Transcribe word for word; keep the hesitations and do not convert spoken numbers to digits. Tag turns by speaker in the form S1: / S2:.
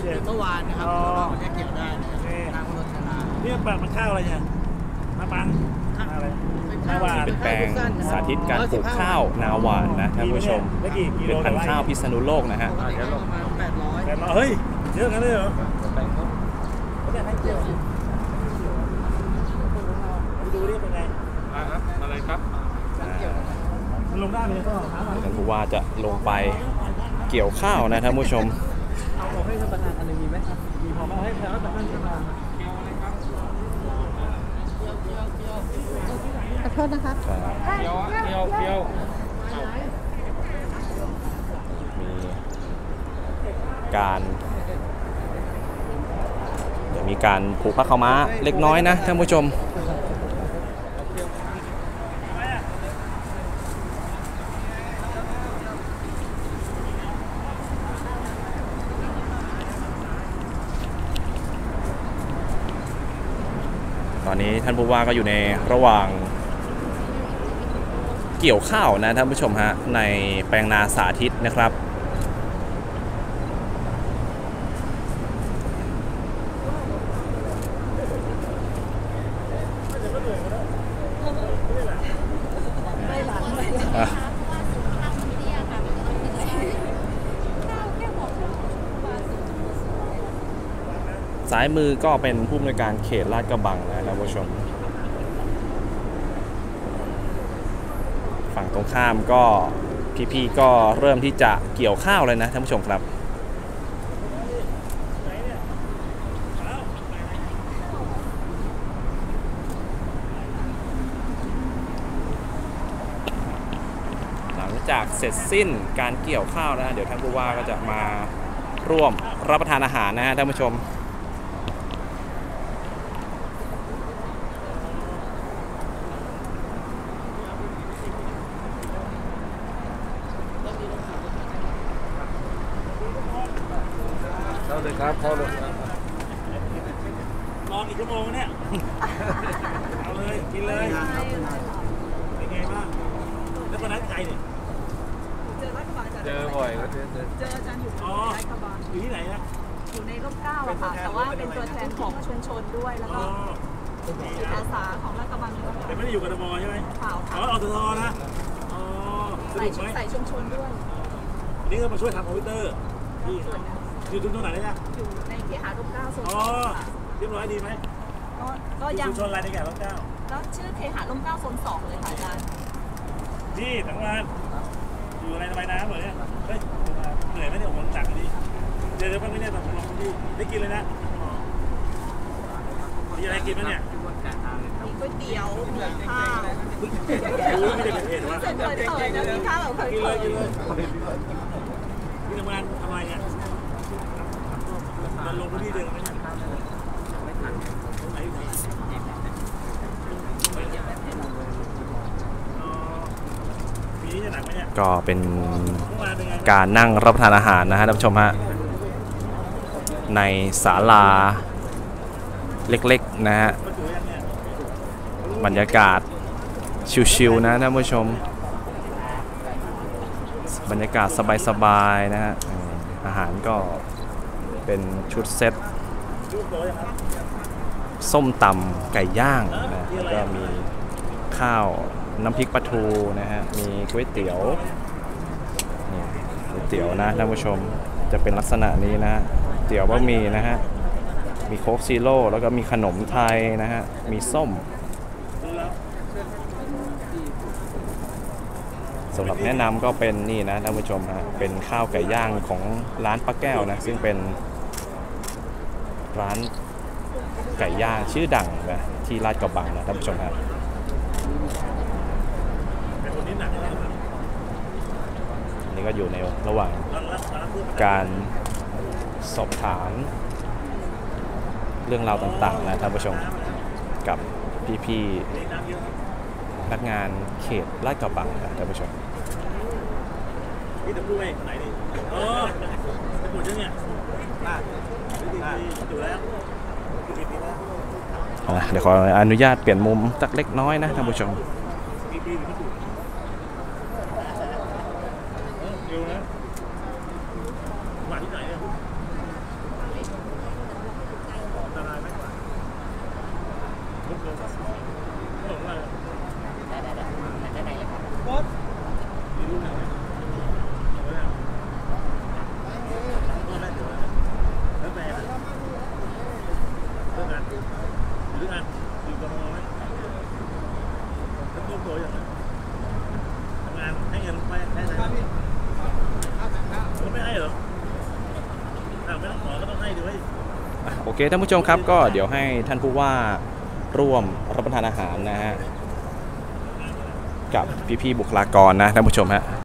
S1: เมื่อวานนะครับมันจะเกี่ยวได้ทางรถชนะ
S2: นี่ปากมันข้าวอะไรเนี่ยน้ำมันอะไร
S3: นาหวานเป็นแปลงสาธิตการปลูกข้าวนาหวานนะท่านผู้ชมเป็นพันธุ์ข้าวพิษณุโลกนะฮะ
S1: ประมาณแปดร้อย
S2: แปดร้อยเฮ้ยเยอะกันเลยเหรอดูนี่เป็นไง
S4: อะไรครับ
S2: ลงได้ไหมก็
S3: ท่านผู้ว่าจะลงไปเกี่ยวข้าวนะท่านผู้ชม
S1: เอาให้ท่านประธานอันนึงมีไหมครับมีพอมาให้ท่านประธานขอโทษนะคะ
S4: เกี่ยวเกี่ยวเกี่ยว
S3: มีการเดี๋ยวมีการผูกผ้าขาวม้าเล็กน้อยนะท่านผู้ชมตอนนี้ท่านผู้ว่าก็อยู่ในระหว่างเกี่ยวข้าวนะท่านผู้ชมฮะในแปลงนาสาธิตนะครับซ้ายมือก็เป็นผู้อำนวยการเขตลาดกระบังนะท่านผู้ชมฝั่งตรงข้ามก็พี่ๆก็เริ่มที่จะเกี่ยวข้าวเลยนะท่านผู้ชมครับหลังจากเสร็จสิ้นการเกี่ยวข้าวนะเดี๋ยวท่านผู้ว่าก็จะมาร่วมรับประทานอาหารนะท่านผู้ชม
S4: เข้าเลยครับเข้าเลย
S2: รออีกชั่วโมงเนี่ยเอาเลยกินเลยเป็นไงบ้างแล้ววันนั้นใครเนี่ย
S4: เจอเจอบ่อยก็เจอเจอ
S5: เจออาจารย์อยู่ที่รัฐบาล
S2: อยู่ที่ไหนนะ
S5: อยู่ในร่มเกล้าอะค่ะแต่ว่าเป็นตัวแทนของชุมชนด้วยแล้วก็จิตอาสาของรัฐบาล
S2: แต่ไม่ได้อยู่กับทมใช่ไหม
S5: เปล่าค่ะ
S2: อ๋ออตทนะอ๋อ
S5: ใส่ใส่ชุมชนด้วย
S2: นี่ก็มาช่วยทำคอมพิวเตอร์ที่อยู่ตรงไหนเนี่ย
S5: อยู่ในเคหะร่มเกล้าโซน
S2: อ๋อเรียบร้อยดีไหม
S5: ก็ก็ยัง
S2: ชุมชนอะไรในแก่ร่มเกล้า
S5: ก็ชื่อเคหะร่มเกล้าโซนสองเลยค่ะอาจารย์
S2: นี่ทั้งวันอยู่อะไรระบายน้ำเหรอเนี่ยเฮ้ยเหนื่อยไหมเนี่ยผมหนักดิเดี๋ยวเดี๋ยวไม่เนี่ยตกลงที่ได้กินเลยนะมีอะไรกินไหมเนี่ย
S5: มีก๋วยเตี๋ยวมีข้าว
S2: รู้ไม่ได้เป็นเหตุว่า
S5: เสร็จเลยเปิดนะมีข้าวแบบเคย
S2: กินเลยกินเลยนี่ทำงานทำอะไรเนี่ยมันลงพื้นที่เดิมไหมเนี่ย
S3: ก็เป็นการนั่งรับประทานอาหารนะฮะท่านผู้ชมฮะในศาลาเล็กๆนะฮะบรรยากาศชิวๆนะท่านผู้ชมบรรยากาศสบายๆนะฮะอาหารก็เป็นชุดเซตส้มตำไก่ย่างนะแล้วก็มีข้าวน้ำพริกปลาทูนะฮะมีก๋วยเตี๋ยวนี่ก๋วยเตี๋ยวนะท่านผู้ชมจะเป็นลักษณะนี้นะฮะเตี๋ยวบะหมี่นะฮะมีโค้กซีโร่แล้วก็มีขนมไทยนะฮะมีส้มสำหรับแนะนำก็เป็นนี่นะท่านผู้ชมฮะเป็นข้าวไก่ย่างของร้านป้าแก้วนะซึ่งเป็นร้านไก่ย่างชื่อดังนะที่ลาดกระบังนะท่านผู้ชมฮะนี่ก็อยู่ในระหว่างการสอบถามเรื่องราวต่างๆนะท่านผู้ชมกับพี่ๆพนักงานเขตลาดกระบังนะท่านผู้ชม
S2: นี่จะพูดไปไหนดิเออจะพูดยังไงอยู่แล้ว
S3: เดี๋ยวขออนุญาตเปลี่ยนมุมสักเล็กน้อยนะท่านผู้ชมโอเคท่านผู้ชมครับก็เดี๋ยวให้ท่านผู้ว่าร่วมรับประทานอาหารนะฮะกับพี่ๆบุคลากรนะท่านผู้ชมฮะ